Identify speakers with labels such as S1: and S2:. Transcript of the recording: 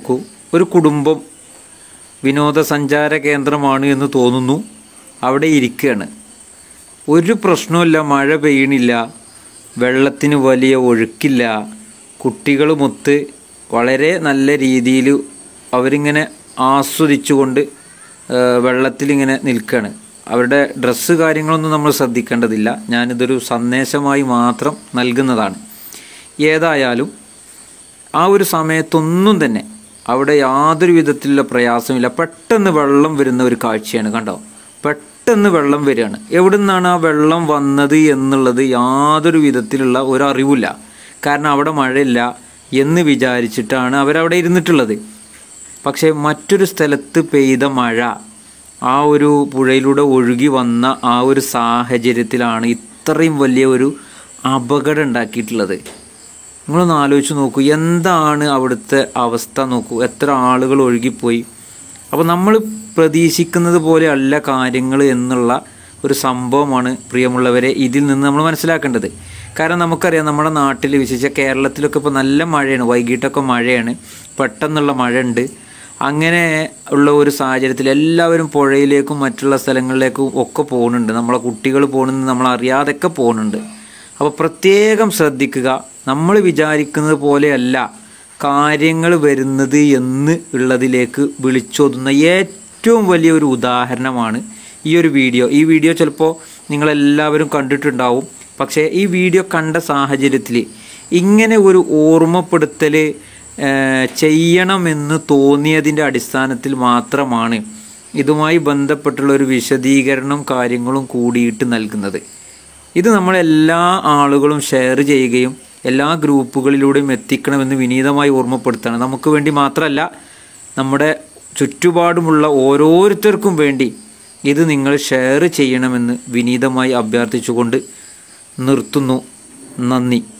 S1: നോക്കൂ, ഒരു കുടുംബം വിനോദസഞ്ചാര കേന്ദ്രമാണ് എന്ന് തോന്നുന്നു. അവിടെ ഇരിക്കുകയാണ്. ഒരു പ്രശ്നമില്ല, മഴ പെയ്യണില്ല, വെള്ളത്തിന് വലിയ ഒഴുക്കില്ല. കുട്ടികളുമൊത്ത് വളരെ നല്ല രീതിയിൽ അവരിങ്ങനെ ആസ്വദിച്ചുകൊണ്ട് വെള്ളത്തിലിങ്ങനെ നിൽക്കുകയാണ്. അവരുടെ ഡ്രസ്സ് കാര്യങ്ങളൊന്നും നമ്മൾ ശ്രദ്ധിക്കേണ്ടതില്ല. ഞാനിതൊരു സന്ദേശമായി മാത്രം നൽകുന്നതാണ്. ഏതായാലും ആ ഒരു സമയത്തൊന്നും തന്നെ അവിടെ യാതൊരു വിധത്തിലുള്ള പ്രയാസമില്ല. പെട്ടെന്ന് വെള്ളം വരുന്ന ഒരു കാഴ്ചയാണ്. കണ്ടോ, പെട്ടെന്ന് വെള്ളം വരികയാണ്. എവിടെ നിന്നാണ് ആ വെള്ളം വന്നത് എന്നുള്ളത് യാതൊരു വിധത്തിലുള്ള ഒരു അറിവില്ല. കാരണം അവിടെ മഴയില്ല എന്ന് വിചാരിച്ചിട്ടാണ് അവരവിടെ ഇരുന്നിട്ടുള്ളത്. പക്ഷേ മറ്റൊരു സ്ഥലത്ത് പെയ്ത മഴ ആ ഒരു പുഴയിലൂടെ ഒഴുകി വന്ന ആ ഒരു സാഹചര്യത്തിലാണ് ഇത്രയും വലിയ ഒരു അപകടം ഉണ്ടാക്കിയിട്ടുള്ളത്. നിങ്ങളൊന്ന് ആലോചിച്ച് നോക്കൂ, എന്താണ് അവിടുത്തെ അവസ്ഥ നോക്കൂ, എത്ര ആളുകൾ ഒഴുകിപ്പോയി. അപ്പോൾ നമ്മൾ പ്രതീക്ഷിക്കുന്നത് പോലെ അല്ല കാര്യങ്ങൾ എന്നുള്ള ഒരു സംഭവമാണ് പ്രിയമുള്ളവരെ ഇതിൽ നിന്ന് നമ്മൾ മനസ്സിലാക്കേണ്ടത്. കാരണം നമുക്കറിയാം, നമ്മുടെ നാട്ടിൽ വിശേഷിച്ച കേരളത്തിലൊക്കെ ഇപ്പോൾ നല്ല മഴയാണ്, വൈകിട്ടൊക്കെ മഴയാണ്, പെട്ടെന്നുള്ള മഴ ഉണ്ട്. അങ്ങനെ ഉള്ള ഒരു സാഹചര്യത്തിൽ എല്ലാവരും പുഴയിലേക്കും മറ്റുള്ള സ്ഥലങ്ങളിലേക്കും ഒക്കെ പോകുന്നുണ്ട്. നമ്മളെ കുട്ടികൾ പോകുന്നുണ്ട്, നമ്മളറിയാതൊക്കെ പോകുന്നുണ്ട്. അപ്പോൾ പ്രത്യേകം ശ്രദ്ധിക്കുക. നമ്മൾ വിചാരിക്കുന്നത് പോലെയല്ല കാര്യങ്ങൾ വരുന്നത് എന്ന് ഉള്ളതിലേക്ക് വിളിച്ചോതുന്ന ഏറ്റവും വലിയൊരു ഉദാഹരണമാണ് ഈ ഒരു വീഡിയോ. ഈ വീഡിയോ ചിലപ്പോൾ നിങ്ങളെല്ലാവരും കണ്ടിട്ടുണ്ടാവും. പക്ഷേ ഈ വീഡിയോ കണ്ട സാഹചര്യത്തിൽ ഇങ്ങനെ ഒരു ഓർമ്മപ്പെടുത്തൽ ചെയ്യണമെന്ന് തോന്നിയതിൻ്റെ അടിസ്ഥാനത്തിൽ മാത്രമാണ് ഇതുമായി ബന്ധപ്പെട്ടുള്ള ഒരു വിശദീകരണം കാര്യങ്ങളും കൂടിയിട്ട് നൽകുന്നത്. ഇത് നമ്മളെല്ലാ ആളുകളും ഷെയർ ചെയ്യുകയും എല്ലാ ഗ്രൂപ്പുകളിലൂടെയും എത്തിക്കണമെന്ന് വിനീതമായി ഓർമ്മപ്പെടുത്തണം. നമുക്ക് വേണ്ടി മാത്രമല്ല, നമ്മുടെ ചുറ്റുപാടുമുള്ള ഓരോരുത്തർക്കും വേണ്ടി ഇത് നിങ്ങൾ ഷെയർ ചെയ്യണമെന്ന് വിനീതമായി അഭ്യർത്ഥിച്ചുകൊണ്ട് നിർത്തുന്നു. നന്ദി.